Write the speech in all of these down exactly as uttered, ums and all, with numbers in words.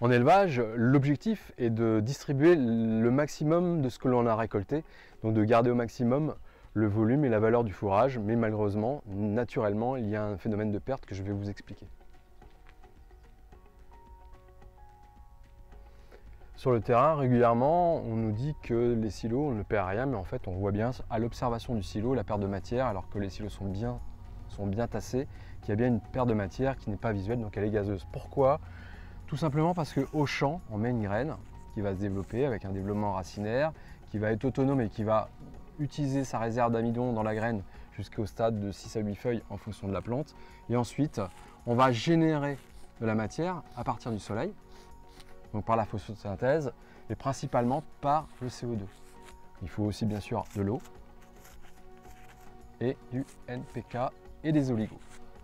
En élevage, l'objectif est de distribuer le maximum de ce que l'on a récolté, donc de garder au maximum le volume et la valeur du fourrage, mais malheureusement, naturellement, il y a un phénomène de perte que je vais vous expliquer. Sur le terrain, régulièrement, on nous dit que les silos, on ne perd rien, mais en fait, on voit bien à l'observation du silo la perte de matière, alors que les silos sont bien, sont bien tassés, qu'il y a bien une perte de matière qui n'est pas visuelle, donc elle est gazeuse. Pourquoi? Tout simplement parce qu'au champ, on met une graine qui va se développer avec un développement racinaire, qui va être autonome et qui va utiliser sa réserve d'amidon dans la graine jusqu'au stade de six à huit feuilles en fonction de la plante. Et ensuite, on va générer de la matière à partir du soleil, donc par la photosynthèse et principalement par le C O deux. Il faut aussi bien sûr de l'eau et du N P K et des oligos.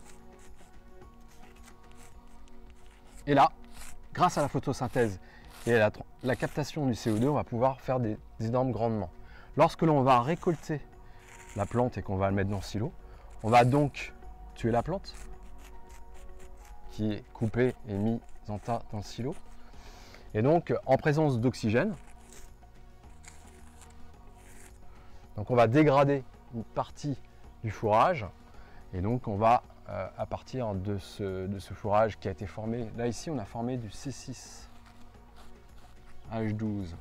Et là, grâce à la photosynthèse et à la, la captation du C O deux, on va pouvoir faire des, des énormes grandements. Lorsque l'on va récolter la plante et qu'on va le mettre dans le silo, on va donc tuer la plante qui est coupée et mise en tas dans le silo. Et donc, en présence d'oxygène, donc on va dégrader une partie du fourrage. Et donc, on va, euh, à partir de ce, de ce fourrage qui a été formé, là ici, on a formé du C six H douze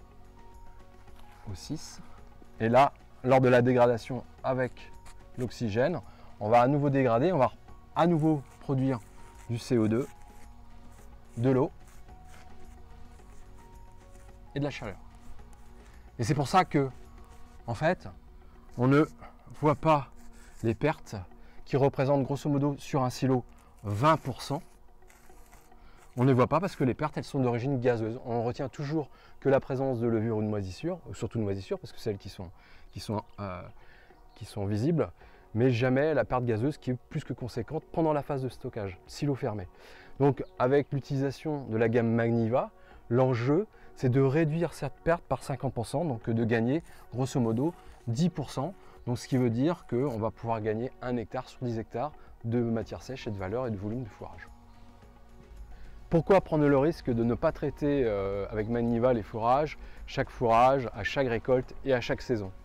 O six. Et là, lors de la dégradation avec l'oxygène, on va à nouveau dégrader, on va à nouveau produire du C O deux, de l'eau et de la chaleur. Et c'est pour ça que, en fait, on ne voit pas les pertes qui représentent grosso modo sur un silo vingt pour cent. On ne voit pas parce que les pertes, elles sont d'origine gazeuse. On retient toujours que la présence de levure ou de moisissure, surtout de moisissure, parce que c'est celles qui sont, qui sont, euh, qui sont visibles, mais jamais la perte gazeuse qui est plus que conséquente pendant la phase de stockage, silo fermé. Donc avec l'utilisation de la gamme Magniva, l'enjeu, c'est de réduire cette perte par cinquante pour cent, donc de gagner grosso modo dix pour cent. Donc ce qui veut dire qu'on va pouvoir gagner un hectare sur dix hectares de matière sèche et de valeur et de volume de fourrage. Pourquoi prendre le risque de ne pas traiter euh, avec Magniva les fourrages, chaque fourrage, à chaque récolte et à chaque saison?